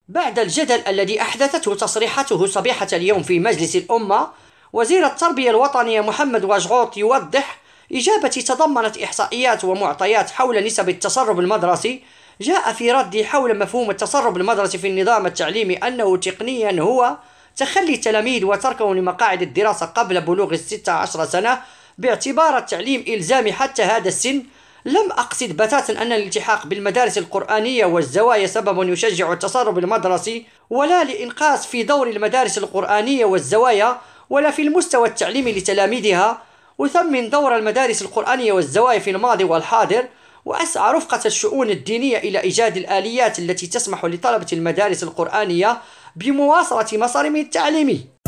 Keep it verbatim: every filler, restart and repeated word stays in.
بعد الجدل الذي أحدثته تصريحاته صبيحة اليوم في مجلس الأمة، وزير التربية الوطنية محمد واجغوط يوضح إجابة تضمنت إحصائيات ومعطيات حول نسب التسرب المدرسي. جاء في رد حول مفهوم التسرب المدرسي في النظام التعليمي أنه تقنيا هو تخلي التلاميذ وتركهم لمقاعد الدراسة قبل بلوغ الستة عشر سنة باعتبار التعليم إلزامي حتى هذا السن. لم أقصد بتاتا أن الالتحاق بالمدارس القرآنية والزوايا سبب يشجع التسرب المدرسي، ولا لإنقاص في دور المدارس القرآنية والزوايا ولا في المستوى التعليمي لتلاميذها. أثمن دور المدارس القرآنية والزوايا في الماضي والحاضر، وأسعى رفقة الشؤون الدينية إلى إيجاد الآليات التي تسمح لطلبة المدارس القرآنية بمواصلة مسارهم التعليمي.